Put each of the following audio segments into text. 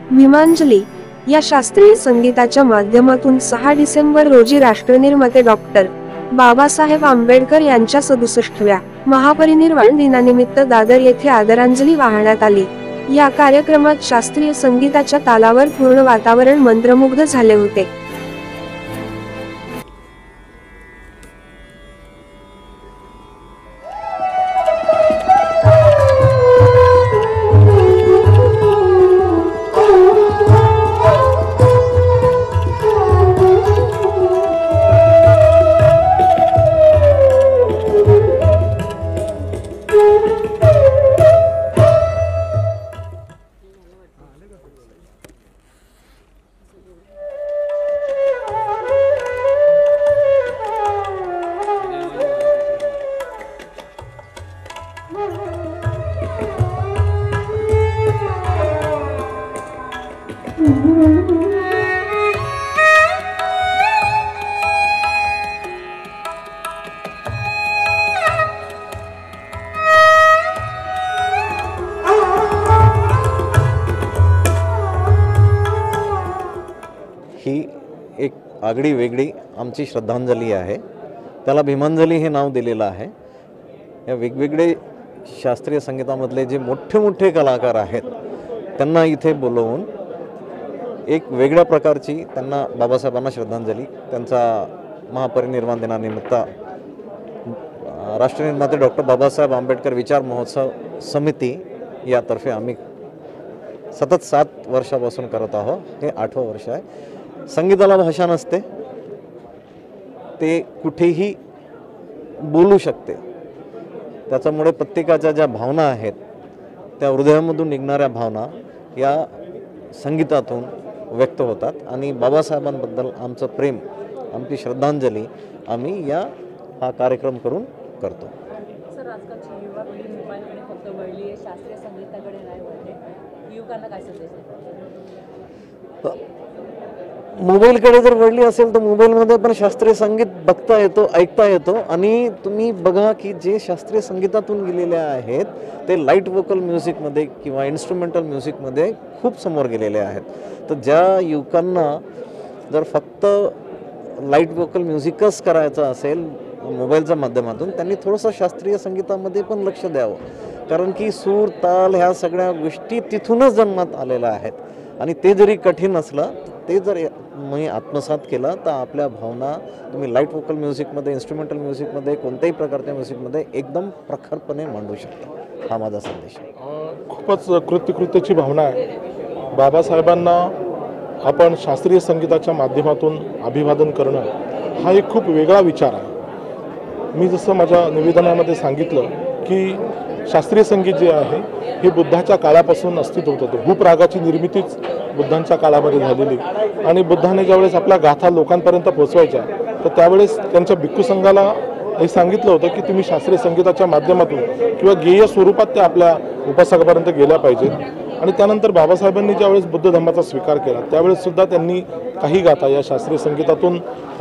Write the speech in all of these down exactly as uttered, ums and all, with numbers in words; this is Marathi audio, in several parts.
भीमांजली या शास्त्रीय संगीताच्या माध्यमातून सहा डिसेंबर रोजी राष्ट्रनिर्माते डॉक्टर बाबासाहेब आंबेडकर यांच्या सदुसष्टव्या महापरिनिर्वाण दिनानिमित्त दादर येथे आदरांजली वाहण्यात आली। या कार्यक्रमात शास्त्रीय संगीताच्या तालावर पूर्ण वातावरण मंत्रमुग्ध झाले होते। ही एक आगळी वेगळी आमची श्रद्धांजली आहे। त्याला भीमांजली हे नाव दिलेलं आहे। या वेगवेगळे शास्त्रीय संगीतामधले जे मोठे मोठे कलाकार आहेत त्यांना इथे बोलवून एक वेगळ्या प्रकारची त्यांना बाबासाहेबांना श्रद्धांजली, त्यांचा महापरिनिर्वाण दिनानिमित्त राष्ट्रनिर्माते डॉक्टर बाबासाहेब आंबेडकर विचार महोत्सव समिती यातर्फे आम्ही सतत सात वर्षापासून करत आहोत। हे आठवं वर्ष आहे। संगीताला भाषा नसते, ते कुठेही बोलू शकते। त्याच्यामुळे प्रत्येकाच्या ज्या भावना आहेत त्या हृदयामधून निघणाऱ्या भावना या संगीतातून व्यक्त होतात आणि बाबासाहेबांबद्दल आमचं प्रेम, आमची श्रद्धांजली आम्ही या हा कार्यक्रम करून करतो। सर, आजकालची युवा पिढी मोबाईलकडे फक्त वळली आहे, शास्त्रीय संगीताकडे नाही वळते। युवकांना काय संदेश देतो? मोबाईलकडे जर वळली असेल तर मोबाईलमध्ये पण शास्त्रीय संगीत बघता येतो, ऐकता येतो आणि तुम्ही बघा की जे शास्त्रीय संगीतातून गेलेले आहेत ते लाईट वोकल म्युझिकमध्ये किंवा इन्स्ट्रुमेंटल म्युझिकमध्ये खूप समोर गेलेले आहेत। तर ज्या युवकांना जर फक्त लाईट वोकल म्युझिकच करायचं असेल मोबाईलच्या माध्यमातून, त्यांनी थोडंसं शास्त्रीय संगीतामध्ये पण लक्ष द्यावं, कारण की सूर ताल ह्या सगळ्या गोष्टी तिथूनच जन्मात आलेल्या आहेत आणि ते जरी कठीण असलं ते जर मी आत्मसात केलं तर आपल्या भावना तुम्ही लाईट वोकल म्युझिकमध्ये, इन्स्ट्रुमेंटल म्युझिकमध्ये, कोणत्याही प्रकारच्या म्युझिकमध्ये एकदम प्रखरपणे मांडू शकता। हा माझा संदेश आहे। खूपच कृत्यकृत्यची भावना आहे। बाबासाहेबांना आपण शास्त्रीय संगीताच्या माध्यमातून अभिवादन करणं हा एक खूप वेगळा विचार आहे। मी जसं माझ्या निवेदनामध्ये सांगितलं की शास्त्रीय संगीत जे आहे हे बुद्धाच्या काळापासून अस्तित्वात होतं। भूपरागाची निर्मितीच बुद्धांच्या काळामध्ये झालेली आणि बुद्धाने ज्यावेळेस आपल्या गाथा लोकांपर्यंत पोहोचवायच्या तर त्यावेळेस त्यांच्या भिक्खू संघाला हे सांगितलं होतं की तुम्ही शास्त्रीय संगीताच्या माध्यमातून किंवा गेय स्वरूपात त्या आपल्या उपासकापर्यंत गेल्या पाहिजेत। आणि त्यानंतर बाबासाहेबांनी ज्यावेळेस बुद्ध धर्माचा स्वीकार केला त्यावेळेस सुद्धा त्यांनी काही गाथा या शास्त्रीय संगीतातून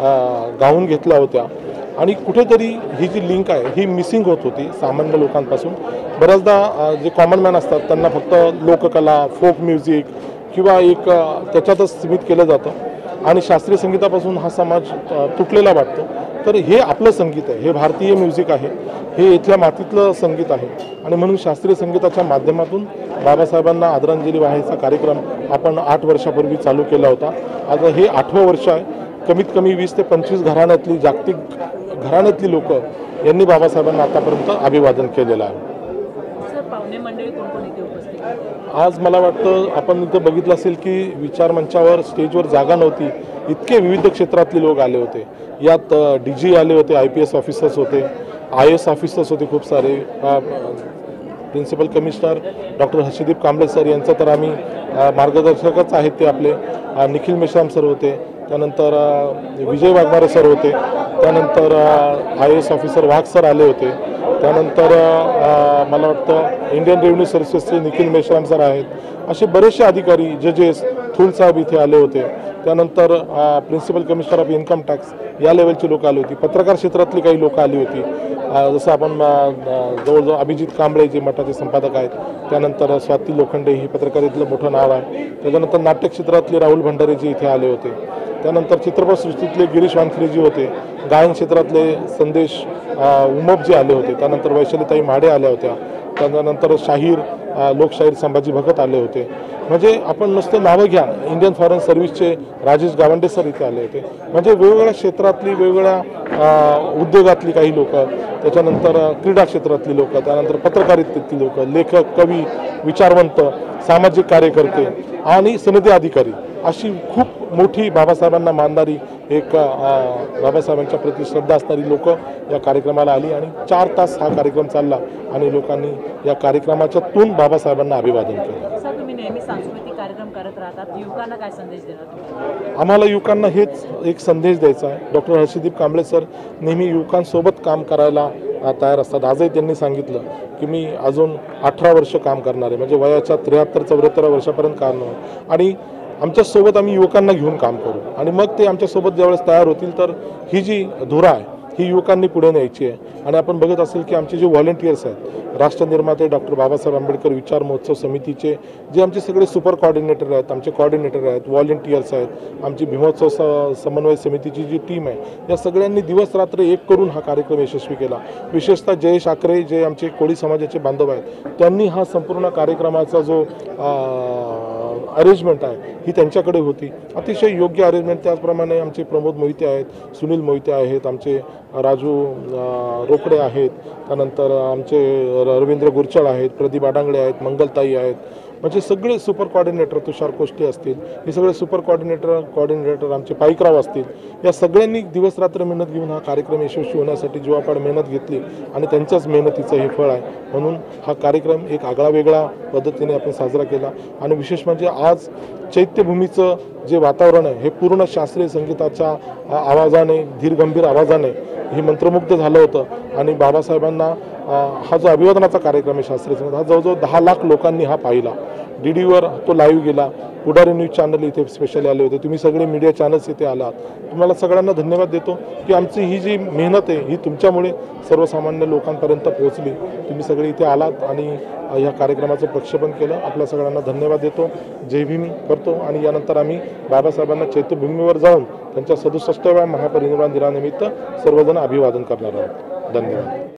गाऊन घेतल्या होत्या आणि कुठेतरी ही जी लिंक आहे ही मिसिंग होत होती सामान्य लोकांपासून। बऱ्याचदा जे कॉमन मॅन असतात त्यांना फक्त लोककला, फोक म्युझिक किंवा एक त्याच्यातच सीमित केलं जातं आणि शास्त्रीय संगीतापासून हा समाज तुटलेला वाटतो। तर हे आपलं संगीत आहे, हे भारतीय म्युझिक आहे, हे इथल्या मातीतलं संगीत आहे आणि म्हणून शास्त्रीय संगीताच्या माध्यमातून बाबासाहेबांना आदरांजली वाहायचा कार्यक्रम आपण आठ वर्षापूर्वी चालू केला होता। आता हे आठवं वर्ष आहे। कमीत कमी वीस ते पंचवीस घराण्यातली जागतिक घराण्यातली लोक यांनी बाबासाहेबांना आतापर्यंत अभिवादन केलेलं आहे। सर, पाहुणे मंडळी कोण कोण इथे उपस्थित आहेत? आज मला वाटतं आपण इथं बघितलं असेल की विचार मंचावर स्टेजवर जागा नव्हती, इतके विविध क्षेत्रातले लोक आले होते। यात डी जी आले होते, आय पी एस ऑफिसर्स होते, आय एस ऑफिसर्स होते खूप सारे, principal commissioner doctor Harshdeep Kamble sir यांचं तर आम्ही मार्गदर्शकच आहेत ते आपले, निखिल मेश्राम सर होते, त्यानंतर विजय वाघमारे सर होते, त्यानंतर I S officer Wagh sir आले होते, त्यानंतर मला वाटतं इंडियन रेव्हेन्यू सर्व्हिसेसचे निखिल मेश्राम सर आहेत। असे बरेचसे अधिकारी, जजेस, थूल साहेब इथे आले होते, त्यानंतर principal commissioner of income tax या लेवलची लोक आली होती, पत्रकार क्षेत्रातली काही लोक आली होती, जसं आपण जवळजवळ अभिजित कांबळे जे मठाचे संपादक आहेत, त्यानंतर स्वाती लोखंडे ही पत्रकारितेतलं मोठं नाव आहे, त्याच्यानंतर नाट्य क्षेत्रातले राहुल भंडारेजी इथे आले होते, त्यानंतर चित्रपटसृष्टीतले गिरीश वानखडेजी होते, गायन क्षेत्रातले संदेश उमपजी आले होते, त्यानंतर वैशालीताई म्हाडे आल्या होत्या, त्यानंतर शाहीर लोकशाहीर संभाजी भगत आले होते. म्हणजे आपण नुसतं नावं घ्या, इंडियन फॉरेन सर्व्हिसचे राजेश गावंडे सर इथे आले होते. म्हणजे वेगवेगळ्या क्षेत्रातली वेगवेगळ्या उद्योगातली काही लोक, त्याच्यानंतर क्रीडा क्षेत्रातली लोक, त्यानंतर पत्रकारितेतली लोक, लेखक, कवी, विचारवंत, सामाजिक कार्यकर्ते आणि सनदी अधिकारी अशी खूप मोठी बाबासाहेबांना मानणारी एक बाबासाहेबांच्या प्रति श्रद्धा असणारी लोक या कार्यक्रमाला आली आणि चार तास हा कार्यक्रम चालला आणि लोकांनी या कार्यक्रमाच्यातून बाबासाहेबांना अभिवादन केलं. सर, तुम्ही नेहमी सांस्कृतिक कार्यक्रम करत राहतात, युवकांना काय संदेश देणार? आम्हाला युवकांना हेच एक संदेश द्यायचा आहे. डॉक्टर हर्षदीप कांबळे सर नेहमी युवकांसोबत काम करायला तयार असतात. आजही त्यांनी सांगितलं की मी अजून अठरा वर्ष काम करणार आहे, म्हणजे वयाच्या त्र्याहत्तर चौऱ्याहत्तर वर्षापर्यंत काम आणि आमच्यासोबत आम्ही युवकांना घेऊन काम करू आणि मग ते आमच्यासोबत ज्यावेळेस तयार होतील तर ही जी धुरा आहे ही युवकांनी पुढे न्यायची आहे. आणि आपण बघत असेल की आमचे जे व्हॉलेंटियर्स आहेत, राष्ट्रनिर्माते डॉक्टर बाबासाहेब आंबेडकर विचार महोत्सव समितीचे जे आमचे सगळे सुपर कॉर्डिनेटर आहेत, आमचे कॉर्डिनेटर आहेत, व्हॉलेंटियर्स आहेत, आमची भीमोत्सव स समन्वय समितीची जी टीम आहे, या सगळ्यांनी दिवस रात्र एक करून हा कार्यक्रम यशस्वी केला. विशेषतः जयेश आकरे जे आमचे कोळी समाजाचे बांधव आहेत, त्यांनी हा संपूर्ण कार्यक्रमाचा जो अरेंजमेंट आहे ही त्यांच्याकडे होती, अतिशय योग्य अरेंजमेंट. त्याचप्रमाणे आमचे प्रमोद मोहिते आहेत, सुनील मोहिते आहेत, आमचे राजू रोकडे आहेत, त्यानंतर आमचे रवींद्र गुरचळ आहेत, प्रदीप आडांगळे आहेत, मंगलताई आहेत, म्हणजे सगळे सुपर कॉर्डिनेटर, तुषार कोष्टी असतील, हे सगळे सुपर कॉर्डिनेटर कॉर्डिनेटर आमचे पाईकराव असतील, या सगळ्यांनी दिवस रात्र मेहनत घेऊन हा कार्यक्रम यशस्वी होण्यासाठी जीवापाड मेहनत घेतली आणि त्यांच्याच मेहनतीचं हे फळ आहे. म्हणून हा कार्यक्रम एक आगळा वेगळा पद्धतीने आपण साजरा केला आणि विशेष म्हणजे आज चैत्यभूमीचं जे वातावरण आहे हे पूर्ण शास्त्रीय संगीताच्या आवाजाने, धीरगंभीर आवाजाने हे मंत्रमुग्ध झालं होतं आणि बाबासाहेबांना हा जो अभिवादनाचा कार्यक्रम आहे शास्त्रीय संगीत, हा जवळजवळ दहा लाख लोकांनी हा पाहिला. डी डीवर तो लाईव्ह गेला, पुढारी न्यूज चॅनल इथे स्पेशली आले होते, तुम्ही सगळे मीडिया चॅनल्स इथे आलात. तुम्हाला सगळ्यांना धन्यवाद देतो की आमची ही जी मेहनत आहे ही तुमच्यामुळे सर्वसामान्य लोकांपर्यंत पोहोचली. तुम्ही सगळे इथे आलात आणि या कार्यक्रमाचं प्रक्षेपण केलं. आपल्या सगळ्यांना धन्यवाद देतो, जय भीम करतो आणि यानंतर आम्ही बाबासाहेबांना चैत्यभूमीवर जाऊन त्यांच्या सदुसष्टाव्या महापरिनिर्वाण दिनानिमित्त सर्वजण अभिवादन करणार आहोत. धन्यवाद.